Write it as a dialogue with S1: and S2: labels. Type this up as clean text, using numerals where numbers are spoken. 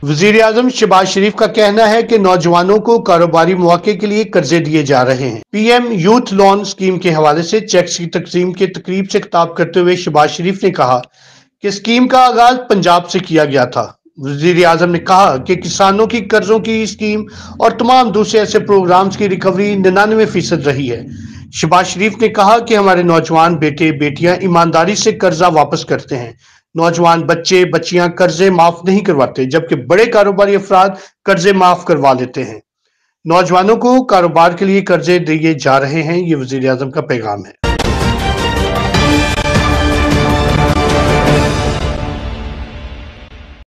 S1: वजीर आजम शहबाज शरीफ का कहना है कि नौजवानों को कारोबारी मौके के लिए कर्जे दिए जा रहे हैं। पीएम यूथ लोन स्कीम के हवाले से चेक्स की तकसीम के तकरीब से खिताब करते हुए शहबाज शरीफ ने कहा कि स्कीम का आगाज पंजाब से किया गया था। वजीर आजम ने कहा कि किसानों की कर्जों की स्कीम और तमाम दूसरे ऐसे प्रोग्राम्स की रिकवरी 99% रही है। शहबाज शरीफ ने कहा कि हमारे नौजवान बेटे बेटियां ईमानदारी से कर्जा वापस करते हैं। नौजवान बच्चे बच्चियां कर्जे माफ नहीं करवाते, जबकि बड़े कारोबारी अफराद कर्जे माफ करवा लेते हैं। नौजवानों को कारोबार के लिए कर्जे दिए जा रहे हैं, ये वजीर आजम का पैगाम है।